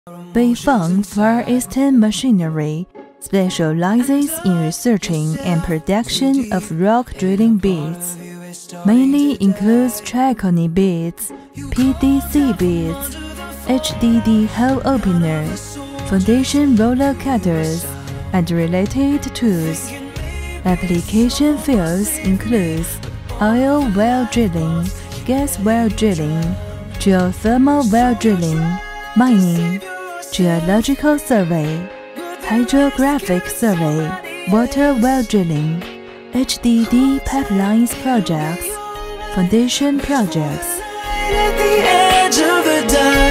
Beifeng Far Eastern Machinery specializes in researching and production of rock drilling bits, mainly includes Tricone bits, PDC bits, HDD hole openers, foundation roller cutters, and related tools. Application fields include oil well drilling, gas well drilling, geothermal well drilling, mining, geological survey, hydrographic survey, water well drilling, HDD pipelines projects, foundation projects. At the edge of the dark.